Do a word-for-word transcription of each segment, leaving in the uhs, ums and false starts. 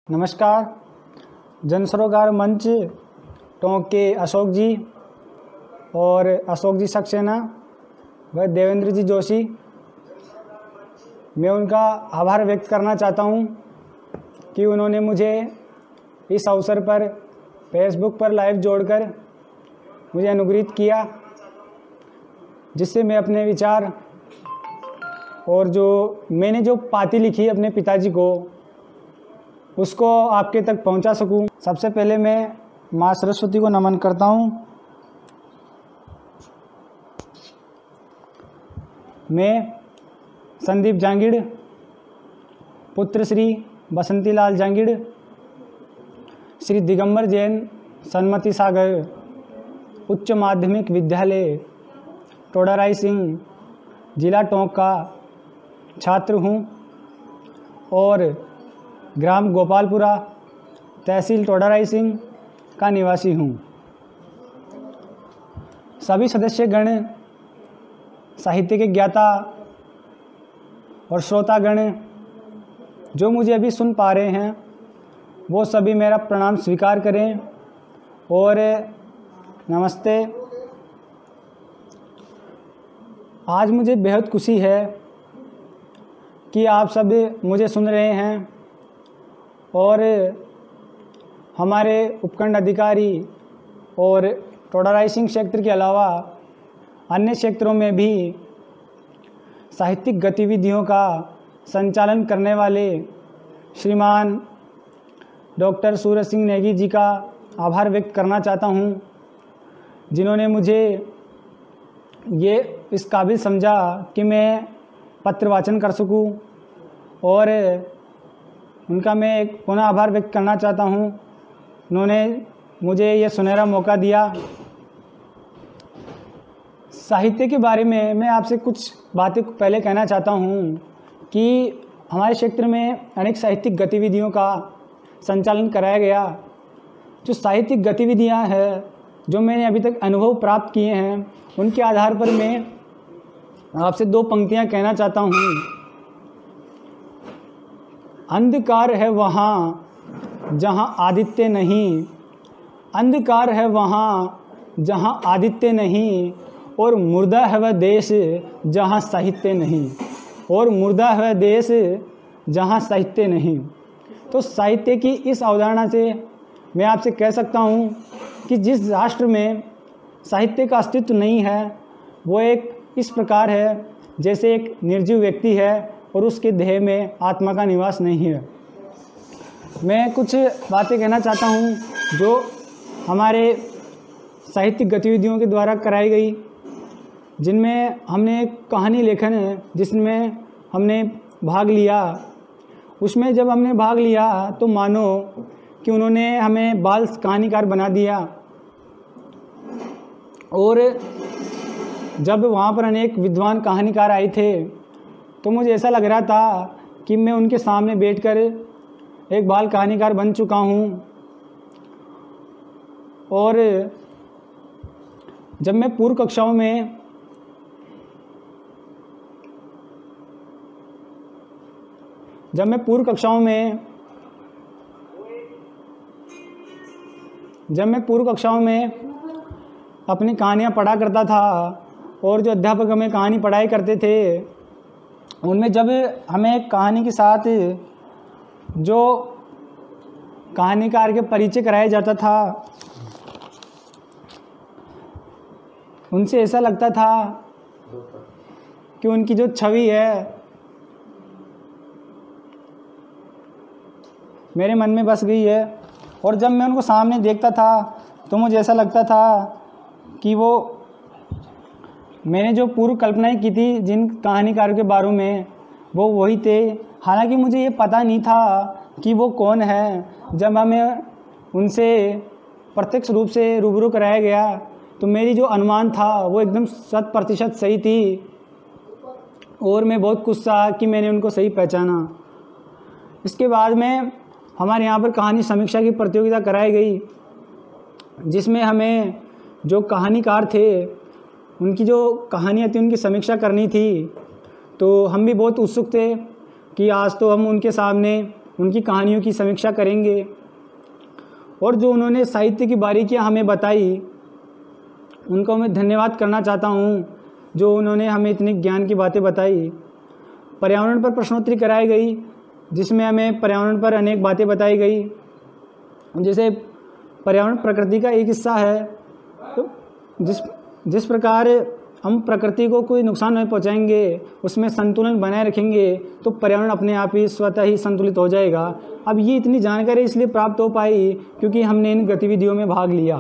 नमस्कार। जन सरोकार मंच टोंक के अशोक जी और अशोक जी सक्सेना व देवेंद्र जी जोशी, मैं उनका आभार व्यक्त करना चाहता हूं कि उन्होंने मुझे इस अवसर पर फेसबुक पर लाइव जोड़कर मुझे अनुग्रहित किया, जिससे मैं अपने विचार और जो मैंने जो पाती लिखी अपने पिताजी को उसको आपके तक पहुंचा सकूं। सबसे पहले मैं माँ सरस्वती को नमन करता हूं। मैं संदीप जांगिड़, पुत्र श्री बसंतीलाल जांगिड़, श्री दिगंबर जैन सन्मति सागर उच्च माध्यमिक विद्यालय टोडाराई सिंह, जिला टोंक का छात्र हूं और ग्राम गोपालपुरा, तहसील टोडाराई सिंह का निवासी हूं। सभी सदस्यगण, साहित्य के ज्ञाता और श्रोतागण जो मुझे अभी सुन पा रहे हैं, वो सभी मेरा प्रणाम स्वीकार करें और नमस्ते। आज मुझे बेहद खुशी है कि आप सब मुझे सुन रहे हैं और हमारे उपखंड अधिकारी और टोडाराई सिंह क्षेत्र के अलावा अन्य क्षेत्रों में भी साहित्यिक गतिविधियों का संचालन करने वाले श्रीमान डॉक्टर सूरज सिंह नेगी जी का आभार व्यक्त करना चाहता हूं, जिन्होंने मुझे ये इस काबिल समझा कि मैं पत्र वाचन कर सकूं, और उनका मैं एक पुनः आभार व्यक्त करना चाहता हूं। उन्होंने मुझे ये सुनहरा मौका दिया। साहित्य के बारे में मैं आपसे कुछ बातें पहले कहना चाहता हूं कि हमारे क्षेत्र में अनेक साहित्यिक गतिविधियों का संचालन कराया गया। जो साहित्यिक गतिविधियां हैं, जो मैंने अभी तक अनुभव प्राप्त किए हैं, उनके आधार पर मैं आपसे दो पंक्तियां कहना चाहता हूं। अंधकार है वहाँ जहाँ आदित्य नहीं, अंधकार है वहाँ जहाँ आदित्य नहीं, और मुर्दा है वह देश जहाँ साहित्य नहीं, और मुर्दा है वह देश जहाँ साहित्य नहीं। तो साहित्य की इस अवधारणा से मैं आपसे कह सकता हूँ कि जिस राष्ट्र में साहित्य का अस्तित्व नहीं है, वो एक इस प्रकार है जैसे एक निर्जीव व्यक्ति है और उसके देह में आत्मा का निवास नहीं है। मैं कुछ बातें कहना चाहता हूँ जो हमारे साहित्यिक गतिविधियों के द्वारा कराई गई, जिनमें हमने कहानी लेखन है जिसमें हमने भाग लिया। उसमें जब हमने भाग लिया तो मानो कि उन्होंने हमें बाल कहानीकार बना दिया, और जब वहाँ पर अनेक विद्वान कहानीकार आए थे तो मुझे ऐसा लग रहा था कि मैं उनके सामने बैठकर एक बाल कहानीकार बन चुका हूँ। और जब मैं पूर्व कक्षाओं में जब मैं पूर्व कक्षाओं में जब मैं पूर्व कक्षाओं में अपनी कहानियाँ पढ़ा करता था, और जो अध्यापक हमें कहानी पढ़ाई करते थे, उनमें जब हमें कहानी के साथ जो कहानीकार के परिचय कराया जाता था, उनसे ऐसा लगता था कि उनकी जो छवि है मेरे मन में बस गई है। और जब मैं उनको सामने देखता था तो मुझे ऐसा लगता था कि वो मैंने जो पूर्व कल्पनाएं की थी जिन कहानीकार के बारे में, वो वही थे। हालांकि मुझे ये पता नहीं था कि वो कौन है। जब हमें उनसे प्रत्यक्ष रूप से रूबरू कराया गया तो मेरी जो अनुमान था वो एकदम शत प्रतिशत सही थी, और मैं बहुत खुश था कि मैंने उनको सही पहचाना। इसके बाद में हमारे यहाँ पर कहानी समीक्षा की प्रतियोगिता कराई गई, जिसमें हमें जो कहानीकार थे उनकी जो कहानियाँ थी उनकी समीक्षा करनी थी। तो हम भी बहुत उत्सुक थे कि आज तो हम उनके सामने उनकी कहानियों की समीक्षा करेंगे और जो उन्होंने साहित्य की बारीकियां हमें बताई उनको मैं धन्यवाद करना चाहता हूं, जो उन्होंने हमें इतनी ज्ञान की बातें बताई। पर्यावरण पर प्रश्नोत्तरी कराई गई जिसमें हमें पर्यावरण पर अनेक बातें बताई गई, जैसे पर्यावरण प्रकृति का एक हिस्सा है, तो जिस जिस प्रकार हम प्रकृति को कोई नुकसान नहीं पहुंचाएंगे, उसमें संतुलन बनाए रखेंगे तो पर्यावरण अपने आप ही स्वतः ही संतुलित हो जाएगा। अब ये इतनी जानकारी इसलिए प्राप्त हो पाई क्योंकि हमने इन गतिविधियों में भाग लिया।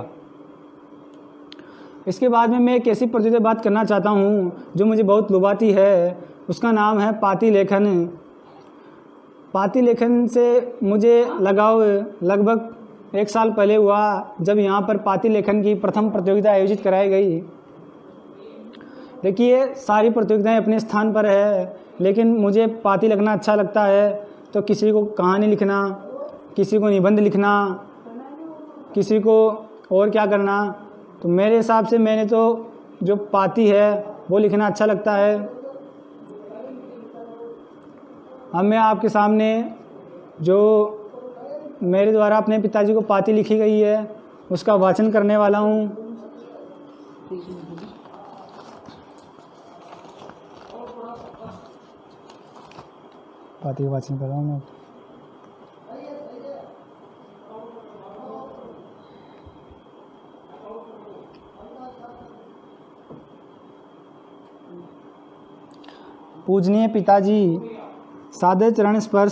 इसके बाद में मैं एक ऐसी प्रतियोगिता बात करना चाहता हूँ जो मुझे बहुत लुभाती है, उसका नाम है पाती लेखन। पाती लेखन से मुझे लगाव लगभग एक साल पहले हुआ जब यहाँ पर पाती लेखन की प्रथम प्रतियोगिता आयोजित कराई गई। देखिए, सारी प्रतियोगिताएं अपने स्थान पर है, लेकिन मुझे पाती लिखना अच्छा लगता है। तो किसी को कहानी लिखना, किसी को निबंध लिखना, किसी को और क्या करना, तो मेरे हिसाब से मैंने तो जो पाती है वो लिखना अच्छा लगता है। अब मैं आपके सामने जो मेरे द्वारा अपने पिताजी को पाती लिखी गई है उसका वाचन करने वाला हूँ। पाती का वाचन कर रहा हूँ मैं। पूजनीय पिताजी, सादर चरण स्पर्श।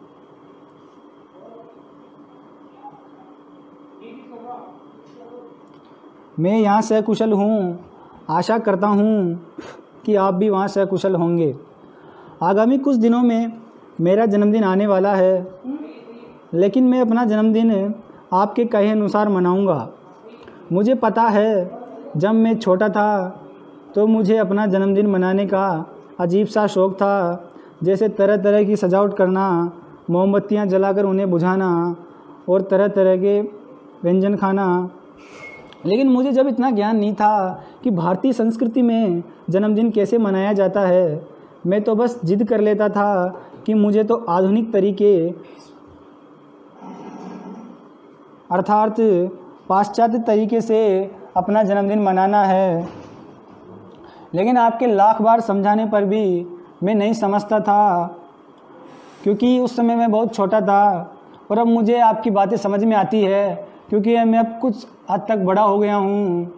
मैं यहाँ सकुशल हूँ, आशा करता हूँ कि आप भी वहाँ सकुशल होंगे। आगामी कुछ दिनों में मेरा जन्मदिन आने वाला है, लेकिन मैं अपना जन्मदिन आपके कहे अनुसार मनाऊंगा। मुझे पता है जब मैं छोटा था तो मुझे अपना जन्मदिन मनाने का अजीब सा शौक़ था, जैसे तरह तरह की सजावट करना, मोमबत्तियाँ जलाकर उन्हें बुझाना और तरह तरह के व्यंजन खाना। लेकिन मुझे जब इतना ज्ञान नहीं था कि भारतीय संस्कृति में जन्मदिन कैसे मनाया जाता है, मैं तो बस जिद कर लेता था कि मुझे तो आधुनिक तरीके अर्थात पाश्चात्य तरीके से अपना जन्मदिन मनाना है। लेकिन आपके लाख बार समझाने पर भी मैं नहीं समझता था, क्योंकि उस समय मैं बहुत छोटा था। और अब मुझे आपकी बातें समझ में आती है क्योंकि मैं अब कुछ हद तक बड़ा हो गया हूँ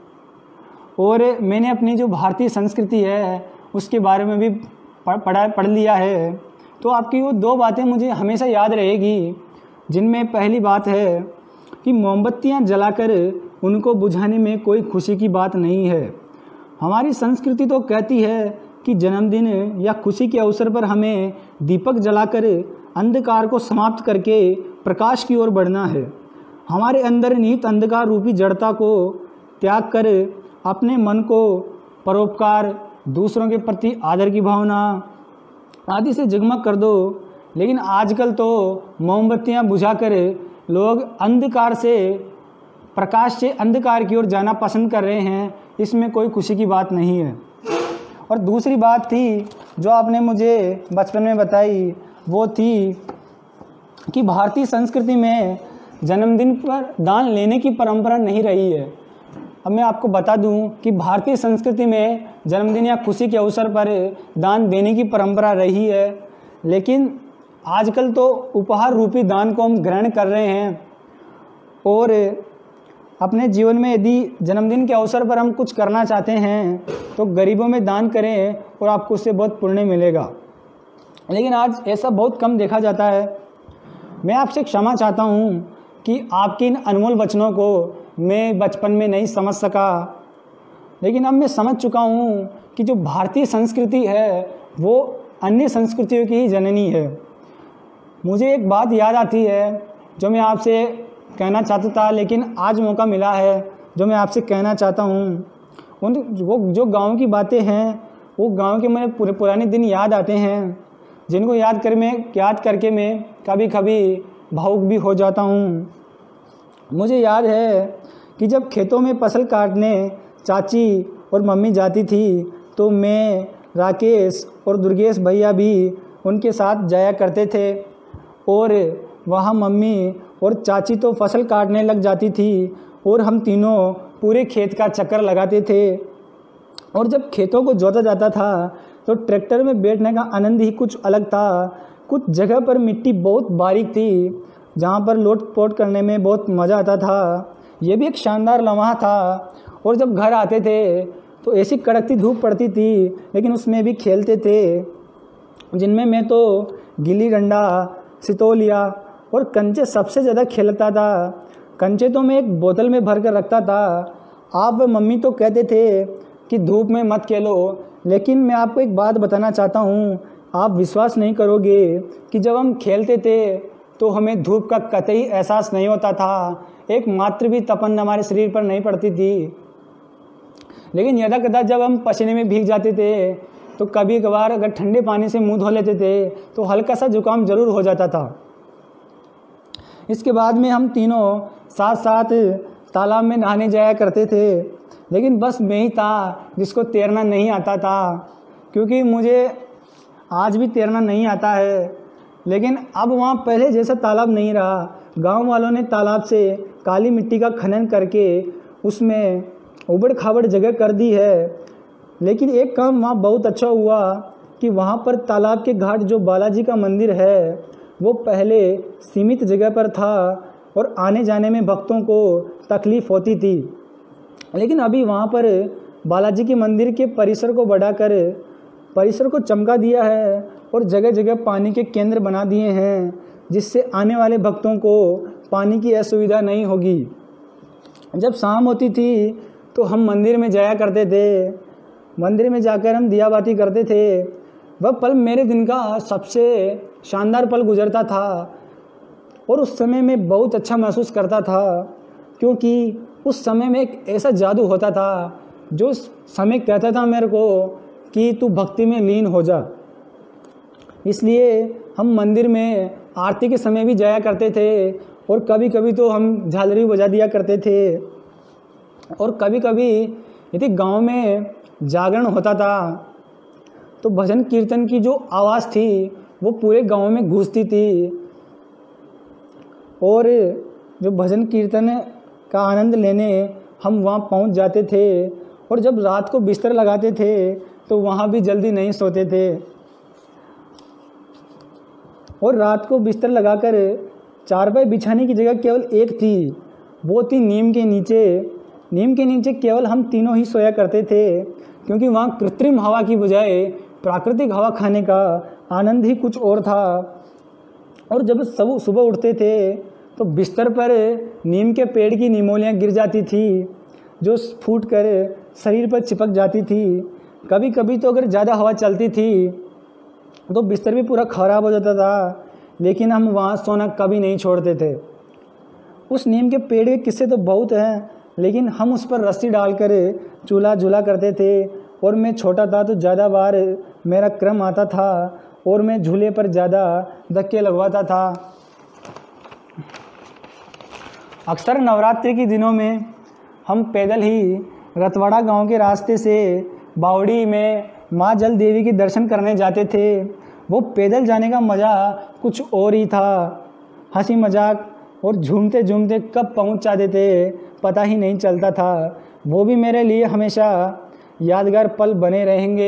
और मैंने अपनी जो भारतीय संस्कृति है उसके बारे में भी पढ़ा पढ़ लिया है। तो आपकी वो दो बातें मुझे हमेशा याद रहेगी, जिनमें पहली बात है कि मोमबत्तियाँ जलाकर उनको बुझाने में कोई खुशी की बात नहीं है। हमारी संस्कृति तो कहती है कि जन्मदिन या खुशी के अवसर पर हमें दीपक जलाकर अंधकार को समाप्त करके प्रकाश की ओर बढ़ना है। हमारे अंदर निहित अंधकार रूपी जड़ता को त्याग कर अपने मन को परोपकार, दूसरों के प्रति आदर की भावना आदि से जगमग कर दो। लेकिन आजकल तो मोमबत्तियां बुझाकर लोग अंधकार से प्रकाश से अंधकार की ओर जाना पसंद कर रहे हैं, इसमें कोई खुशी की बात नहीं है। और दूसरी बात थी जो आपने मुझे बचपन में बताई, वो थी कि भारतीय संस्कृति में जन्मदिन पर दान लेने की परंपरा नहीं रही है। अब मैं आपको बता दूं कि भारतीय संस्कृति में जन्मदिन या खुशी के अवसर पर दान देने की परंपरा रही है, लेकिन आजकल तो उपहार रूपी दान को हम ग्रहण कर रहे हैं। और अपने जीवन में यदि जन्मदिन के अवसर पर हम कुछ करना चाहते हैं तो गरीबों में दान करें और आपको उससे बहुत पुण्य मिलेगा। लेकिन आज ऐसा बहुत कम देखा जाता है। मैं आपसे क्षमा चाहता हूँ कि आपके इन अनमोल वचनों को मैं बचपन में नहीं समझ सका, लेकिन अब मैं समझ चुका हूँ कि जो भारतीय संस्कृति है वो अन्य संस्कृतियों की ही जननी है। मुझे एक बात याद आती है जो मैं आपसे कहना चाहता था, लेकिन आज मौका मिला है जो मैं आपसे कहना चाहता हूँ। उन वो जो गांव की बातें हैं, वो गांव के मुझे पूरे पुराने दिन याद आते हैं, जिनको याद कर मैं याद करके मैं कभी कभी भावुक भी हो जाता हूँ। मुझे याद है कि जब खेतों में फसल काटने चाची और मम्मी जाती थी तो मैं, राकेश और दुर्गेश भैया भी उनके साथ जाया करते थे। और वहाँ मम्मी और चाची तो फसल काटने लग जाती थी और हम तीनों पूरे खेत का चक्कर लगाते थे। और जब खेतों को जोता जाता था तो ट्रैक्टर में बैठने का आनंद ही कुछ अलग था। कुछ जगह पर मिट्टी बहुत बारीक थी जहाँ पर लोट पोट करने में बहुत मज़ा आता था। ये भी एक शानदार लम्हा था। और जब घर आते थे तो ऐसी कड़कती धूप पड़ती थी लेकिन उसमें भी खेलते थे, जिनमें मैं तो गिल्ली डंडा, सितोलिया और कंचे सबसे ज़्यादा खेलता था। कंचे तो मैं एक बोतल में भर कर रखता था। आप व मम्मी तो कहते थे कि धूप में मत खेलो, लेकिन मैं आपको एक बात बताना चाहता हूँ। आप विश्वास नहीं करोगे कि जब हम खेलते थे तो हमें धूप का कतई एहसास नहीं होता था। एक मात्र भी तपन हमारे शरीर पर नहीं पड़ती थी। लेकिन यदा कदा जब हम पसीने में भीग जाते थे तो कभी कभार अगर ठंडे पानी से मुंह धो लेते थे तो हल्का सा जुकाम ज़रूर हो जाता था। इसके बाद में हम तीनों साथ साथ तालाब में नहाने जाया करते थे। लेकिन बस मैं ही था जिसको तैरना नहीं आता था, क्योंकि मुझे आज भी तैरना नहीं आता है। लेकिन अब वहाँ पहले जैसा तालाब नहीं रहा। गांव वालों ने तालाब से काली मिट्टी का खनन करके उसमें उबड़ खाबड़ जगह कर दी है। लेकिन एक काम वहाँ बहुत अच्छा हुआ कि वहाँ पर तालाब के घाट जो बालाजी का मंदिर है वो पहले सीमित जगह पर था और आने जाने में भक्तों को तकलीफ़ होती थी। लेकिन अभी वहाँ पर बालाजी के मंदिर के परिसर को बढ़ाकर परिसर को चमका दिया है और जगह जगह पानी के केंद्र बना दिए हैं, जिससे आने वाले भक्तों को पानी की असुविधा नहीं होगी। जब शाम होती थी तो हम मंदिर में जाया करते थे। मंदिर में जाकर हम दिया बाती करते थे। वह पल मेरे दिन का सबसे शानदार पल गुजरता था और उस समय मैं बहुत अच्छा महसूस करता था, क्योंकि उस समय में एक ऐसा जादू होता था जो समय कहता था मेरे को कि तू भक्ति में लीन हो जा। इसलिए हम मंदिर में आरती के समय भी जाया करते थे और कभी कभी तो हम झालरी बजा दिया करते थे। और कभी कभी यदि गांव में जागरण होता था तो भजन कीर्तन की जो आवाज़ थी वो पूरे गांव में गूंजती थी और जो भजन कीर्तन का आनंद लेने हम वहाँ पहुँच जाते थे। और जब रात को बिस्तर लगाते थे तो वहाँ भी जल्दी नहीं सोते थे और रात को बिस्तर लगाकर चारपाई बिछाने की जगह केवल एक थी, वो थी नीम के नीचे। नीम के नीचे केवल हम तीनों ही सोया करते थे, क्योंकि वहाँ कृत्रिम हवा की बजाय प्राकृतिक हवा खाने का आनंद ही कुछ और था। और जब सब सुबह उठते थे तो बिस्तर पर नीम के पेड़ की निमोलियाँ गिर जाती थी जो फूट कर शरीर पर चिपक जाती थी। कभी कभी तो अगर ज़्यादा हवा चलती थी तो बिस्तर भी पूरा ख़राब हो जाता था, लेकिन हम वहाँ सोना कभी नहीं छोड़ते थे। उस नीम के पेड़ के किस्से तो बहुत हैं, लेकिन हम उस पर रस्सी डालकर चूल्हा झूला करते थे। और मैं छोटा था तो ज़्यादा बार मेरा क्रम आता था और मैं झूले पर ज़्यादा धक्के लगवाता था। अक्सर नवरात्रि के दिनों में हम पैदल ही रतवाड़ा गांव के रास्ते से बावड़ी में माँ जल देवी के दर्शन करने जाते थे। वो पैदल जाने का मज़ा कुछ और ही था। हंसी मजाक और झूमते झूमते कब पहुंच जाते थे पता ही नहीं चलता था। वो भी मेरे लिए हमेशा यादगार पल बने रहेंगे।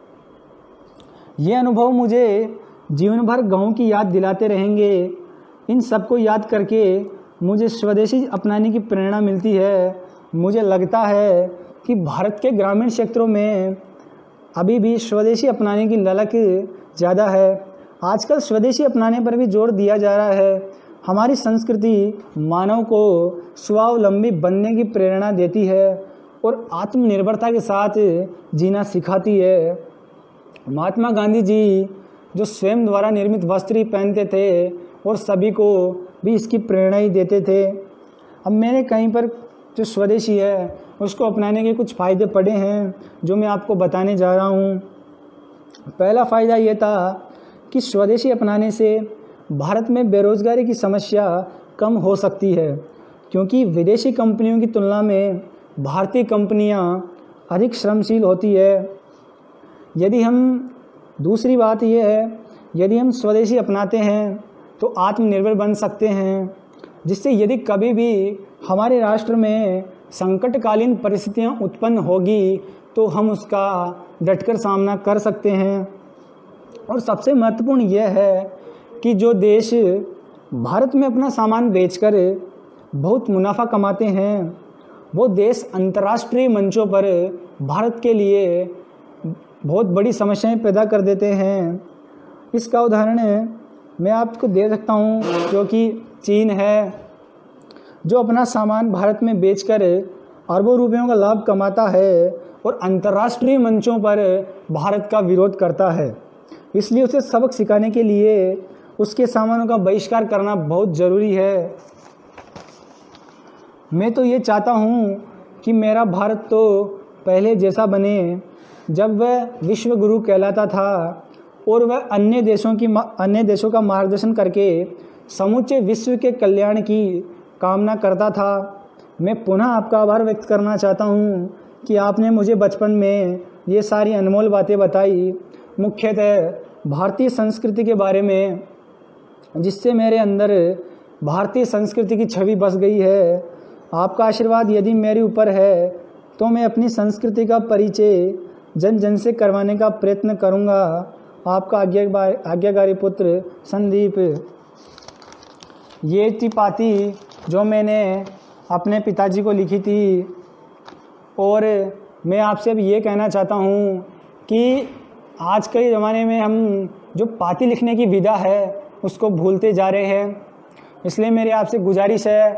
ये अनुभव मुझे जीवन भर गाँव की याद दिलाते रहेंगे। इन सबको याद करके मुझे स्वदेशी अपनाने की प्रेरणा मिलती है। मुझे लगता है कि भारत के ग्रामीण क्षेत्रों में अभी भी स्वदेशी अपनाने की ललक ज़्यादा है। आजकल स्वदेशी अपनाने पर भी जोर दिया जा रहा है। हमारी संस्कृति मानव को स्वावलंबी बनने की प्रेरणा देती है और आत्मनिर्भरता के साथ जीना सिखाती है। महात्मा गांधी जी जो स्वयं द्वारा निर्मित वस्त्र ही पहनते थे और सभी को भी इसकी प्रेरणा ही देते थे। अब मैंने कहीं पर जो स्वदेशी है उसको अपनाने के कुछ फ़ायदे पड़े हैं जो मैं आपको बताने जा रहा हूँ। पहला फ़ायदा ये था कि स्वदेशी अपनाने से भारत में बेरोज़गारी की समस्या कम हो सकती है, क्योंकि विदेशी कंपनियों की तुलना में भारतीय कंपनियां अधिक श्रमशील होती है। यदि हम दूसरी बात यह है, यदि हम स्वदेशी अपनाते हैं तो आत्मनिर्भर बन सकते हैं, जिससे यदि कभी भी हमारे राष्ट्र में संकटकालीन परिस्थितियां उत्पन्न होगी तो हम उसका डटकर सामना कर सकते हैं। और सबसे महत्वपूर्ण यह है कि जो देश भारत में अपना सामान बेचकर बहुत मुनाफा कमाते हैं, वो देश अंतर्राष्ट्रीय मंचों पर भारत के लिए बहुत बड़ी समस्याएं पैदा कर देते हैं। इसका उदाहरण मैं आपको दे सकता हूँ, जो कि चीन है, जो अपना सामान भारत में बेचकर अरबों रुपयों का लाभ कमाता है और अंतर्राष्ट्रीय मंचों पर भारत का विरोध करता है। इसलिए उसे सबक सिखाने के लिए उसके सामानों का बहिष्कार करना बहुत ज़रूरी है। मैं तो ये चाहता हूँ कि मेरा भारत तो पहले जैसा बने, जब वह विश्व गुरु कहलाता था और वह अन्य देशों की अन्य देशों का मार्गदर्शन करके समूचे विश्व के कल्याण की कामना करता था। मैं पुनः आपका आभार व्यक्त करना चाहता हूँ कि आपने मुझे बचपन में ये सारी अनमोल बातें बताई, मुख्यतः भारतीय संस्कृति के बारे में, जिससे मेरे अंदर भारतीय संस्कृति की छवि बस गई है। आपका आशीर्वाद यदि मेरे ऊपर है तो मैं अपनी संस्कृति का परिचय जन जन से करवाने का प्रयत्न करूँगा। आपका आज्ञा आज्ञाकारी पुत्र संदीप। ये थी पाती जो मैंने अपने पिताजी को लिखी थी, और मैं आपसे अब ये कहना चाहता हूँ कि आज के ज़माने में हम जो पाती लिखने की विधा है उसको भूलते जा रहे हैं। इसलिए मेरी आपसे गुजारिश है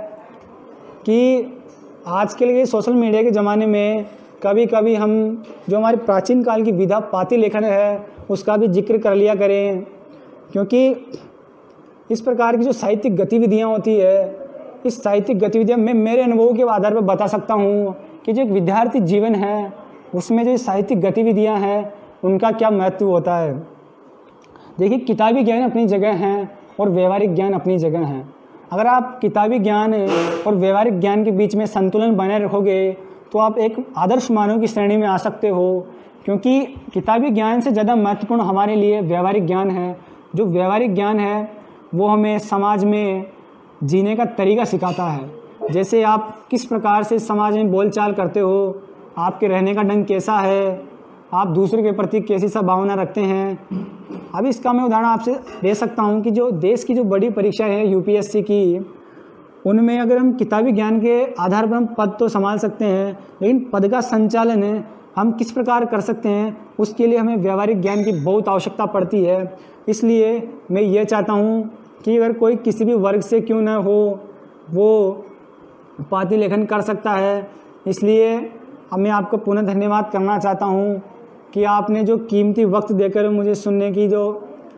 कि आज के लिए सोशल मीडिया के ज़माने में कभी कभी हम जो हमारी प्राचीन काल की विधा पाती लेखन है उसका भी जिक्र कर लिया करें, क्योंकि इस प्रकार की जो साहित्यिक गतिविधियाँ होती है, इस साहित्यिक गतिविधियाँ मैं मेरे अनुभवों के आधार पर बता सकता हूँ कि जो एक विद्यार्थी जीवन है उसमें जो साहित्यिक गतिविधियाँ हैं उनका क्या महत्व होता है। देखिए, किताबी ज्ञान अपनी जगह हैं और व्यवहारिक ज्ञान अपनी जगह हैं। अगर आप किताबी ज्ञान और व्यवहारिक ज्ञान के बीच में संतुलन बनाए रखोगे तो आप एक आदर्श मानव की श्रेणी में आ सकते हो, क्योंकि किताबी ज्ञान से ज़्यादा महत्वपूर्ण हमारे लिए व्यवहारिक ज्ञान है। जो व्यवहारिक ज्ञान है वो हमें समाज में जीने का तरीका सिखाता है। जैसे आप किस प्रकार से समाज में बोलचाल करते हो, आपके रहने का ढंग कैसा है, आप दूसरे के प्रति कैसी सा भावना रखते हैं। अब इसका मैं उदाहरण आपसे दे सकता हूं कि जो देश की जो बड़ी परीक्षा है यूपीएससी की, उनमें अगर हम किताबी ज्ञान के आधार पर हम पद तो संभाल सकते हैं, लेकिन पद का संचालन है हम किस प्रकार कर सकते हैं, उसके लिए हमें व्यवहारिक ज्ञान की बहुत आवश्यकता पड़ती है। इसलिए मैं ये चाहता हूँ कि अगर कोई किसी भी वर्ग से क्यों न हो वो पाती लेखन कर सकता है। इसलिए अब मैं आपको पुनः धन्यवाद करना चाहता हूँ कि आपने जो कीमती वक्त देकर मुझे सुनने की जो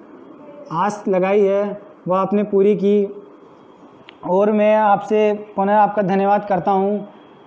आस लगाई है वह आपने पूरी की, और मैं आपसे पुनः आपका धन्यवाद करता हूँ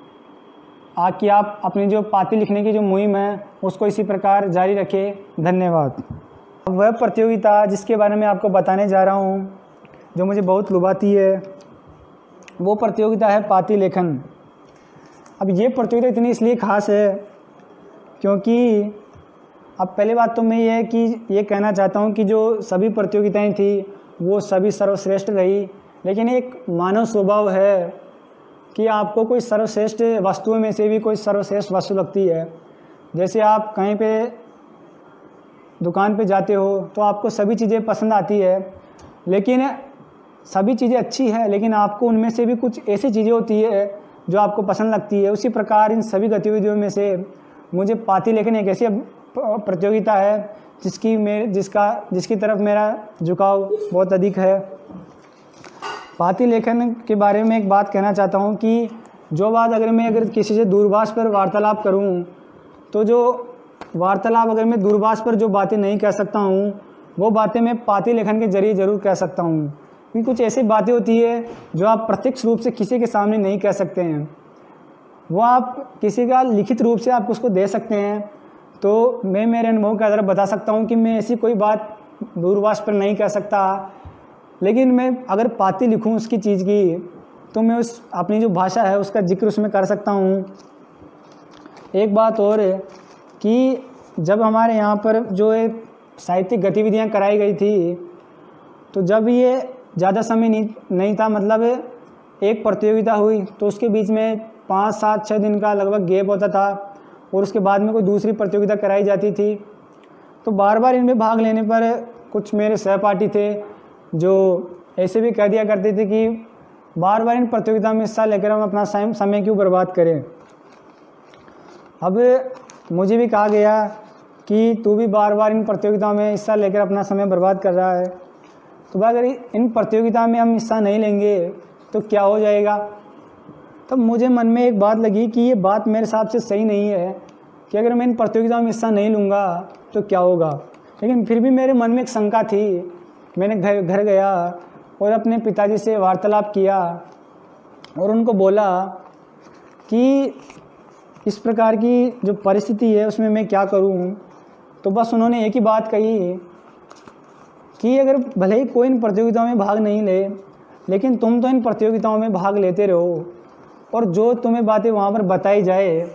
कि आप अपनी जो पाती लिखने की जो मुहिम है उसको इसी प्रकार जारी रखें। धन्यवाद। वह प्रतियोगिता जिसके बारे में आपको बताने जा रहा हूँ, जो मुझे बहुत लुभाती है, वो प्रतियोगिता है पाती लेखन। अब ये प्रतियोगिता इतनी इसलिए ख़ास है क्योंकि अब पहली बात तो मैं ये है कि ये कहना चाहता हूँ कि जो सभी प्रतियोगिताएं थी वो सभी सर्वश्रेष्ठ रही, लेकिन एक मानव स्वभाव है कि आपको कोई सर्वश्रेष्ठ वस्तुओं में से भी कोई सर्वश्रेष्ठ वस्तु लगती है। जैसे आप कहीं पे दुकान पे जाते हो तो आपको सभी चीज़ें पसंद आती है, लेकिन सभी चीज़ें अच्छी है, लेकिन आपको उनमें से भी कुछ ऐसी चीज़ें होती है जो आपको पसंद लगती है। उसी प्रकार इन सभी गतिविधियों में से मुझे पाती लेखन एक ऐसी प्रतियोगिता है जिसकी मेरे जिसका जिसकी तरफ मेरा झुकाव बहुत अधिक है। पाती लेखन के बारे में एक बात कहना चाहता हूँ कि जो बात अगर मैं अगर किसी से दूरभाष पर वार्तालाप करूँ, तो जो वार्तालाप अगर मैं दूरभाष पर जो बातें नहीं कह सकता हूँ वो बातें मैं पाती लेखन के जरिए ज़रूर कह सकता हूँ। क्योंकि कुछ ऐसी बातें होती है जो आप प्रत्यक्ष रूप से किसी के सामने नहीं कह सकते हैं, वो आप किसी का लिखित रूप से आप उसको दे सकते हैं। तो मैं मेरे अनुभव के आधार पर बता सकता हूँ कि मैं ऐसी कोई बात दूरभाष पर नहीं कह सकता, लेकिन मैं अगर पाती लिखूँ उसकी चीज़ की तो मैं उस अपनी जो भाषा है उसका जिक्र उसमें कर सकता हूँ। एक बात और है कि जब हमारे यहाँ पर जो साहित्यिक गतिविधियाँ कराई गई थी, तो जब ये ज़्यादा समय नहीं नहीं था, मतलब एक प्रतियोगिता हुई तो उसके बीच में पाँच सात छः दिन का लगभग गैप होता था और उसके बाद में कोई दूसरी प्रतियोगिता कराई जाती थी। तो बार बार इनमें भाग लेने पर कुछ मेरे सहपाठी थे जो ऐसे भी कह दिया करते थे कि बार बार इन प्रतियोगिता में हिस्सा लेकर हम अपना समय क्यों बर्बाद करें। अब मुझे भी कहा गया कि तू भी बार बार इन प्रतियोगिताओं में हिस्सा लेकर अपना समय बर्बाद कर रहा है, तो भाई अगर इन प्रतियोगिता में हम हिस्सा नहीं लेंगे तो क्या हो जाएगा। तब मुझे मन में एक बात लगी कि ये बात मेरे हिसाब से सही नहीं है कि अगर मैं इन प्रतियोगिताओं में हिस्सा नहीं लूँगा तो क्या होगा। लेकिन फिर भी मेरे मन में एक शंका थी। मैंने घर घर गया और अपने पिताजी से वार्तालाप किया और उनको बोला कि इस प्रकार की जो परिस्थिति है उसमें मैं क्या करूं। तो बस उन्होंने एक ही बात कही कि अगर भले ही कोई इन प्रतियोगिताओं में भाग नहीं ले, लेकिन तुम तो इन प्रतियोगिताओं में भाग लेते रहो और जो तुम्हें बातें वहाँ पर बताई जाए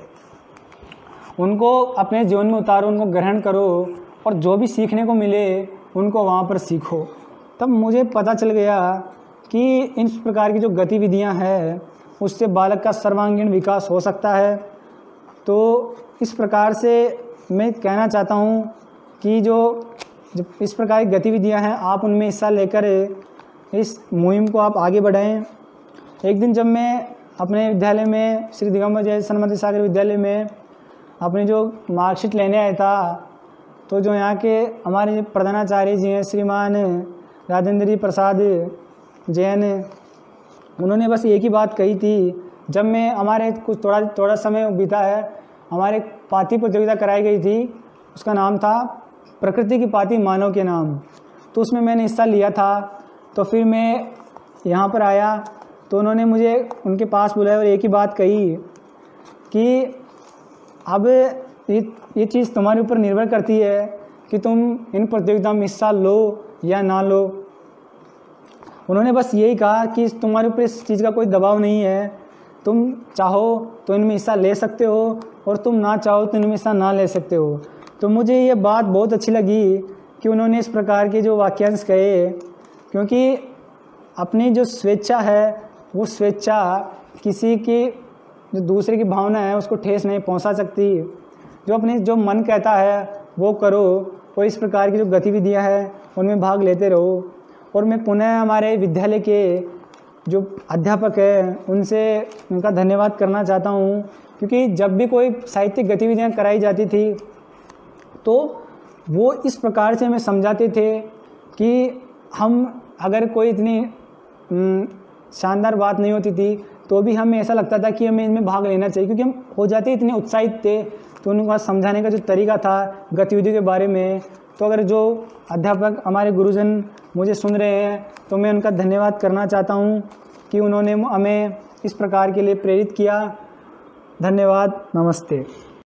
उनको अपने जीवन में उतारो, उनको ग्रहण करो और जो भी सीखने को मिले उनको वहाँ पर सीखो। तब मुझे पता चल गया कि इस प्रकार की जो गतिविधियाँ हैं उससे बालक का सर्वांगीण विकास हो सकता है। तो इस प्रकार से मैं कहना चाहता हूँ कि जो जो इस प्रकार की गतिविधियाँ हैं आप उनमें हिस्सा लेकर इस मुहिम को आप आगे बढ़ाएं। एक दिन जब मैं अपने विद्यालय में श्री दिगंबर जय सन्मति सागर विद्यालय में अपनी जो मार्कशीट लेने आया था, तो जो यहाँ के हमारे प्रधानाचार्य जी हैं श्रीमान राजेंद्र प्रसाद जैन, उन्होंने बस एक ही बात कही थी। जब मैं हमारे कुछ थोड़ा थोड़ा समय बीता है, हमारे पाती प्रतियोगिता कराई गई थी, उसका नाम था प्रकृति की पाती मानव के नाम। तो उसमें मैंने हिस्सा लिया था। तो फिर मैं यहाँ पर आया तो उन्होंने मुझे उनके पास बुलाया और एक ही बात कही कि अब ये ये चीज़ तुम्हारे ऊपर निर्भर करती है कि तुम इन प्रतियोगिताओं में हिस्सा लो या ना लो। उन्होंने बस यही कहा कि तुम्हारे ऊपर इस चीज़ का कोई दबाव नहीं है, तुम चाहो तो इनमें हिस्सा ले सकते हो और तुम ना चाहो तो इनमें हिस्सा ना ले सकते हो। तो मुझे ये बात बहुत अच्छी लगी कि उन्होंने इस प्रकार के जो वाक्यांश कहे, क्योंकि अपनी जो स्वेच्छा है वो स्वेच्छा किसी की जो दूसरे की भावना है उसको ठेस नहीं पहुंचा सकती। जो अपनी जो मन कहता है वो करो और इस प्रकार की जो गतिविधियां हैं उनमें भाग लेते रहो। और मैं पुनः हमारे विद्यालय के जो अध्यापक हैं उनसे उनका धन्यवाद करना चाहता हूँ, क्योंकि जब भी कोई साहित्यिक गतिविधियाँ कराई जाती थी तो वो इस प्रकार से हमें समझाते थे कि हम अगर कोई इतनी शानदार बात नहीं होती थी तो भी हमें ऐसा लगता था कि हमें इनमें भाग लेना चाहिए, क्योंकि हम हो जाते इतने उत्साहित थे। तो उनका समझाने का जो तरीका था गतिविधियों के बारे में, तो अगर जो अध्यापक हमारे गुरुजन मुझे सुन रहे हैं तो मैं उनका धन्यवाद करना चाहता हूँ कि उन्होंने हमें इस प्रकार के लिए प्रेरित किया। धन्यवाद, नमस्ते।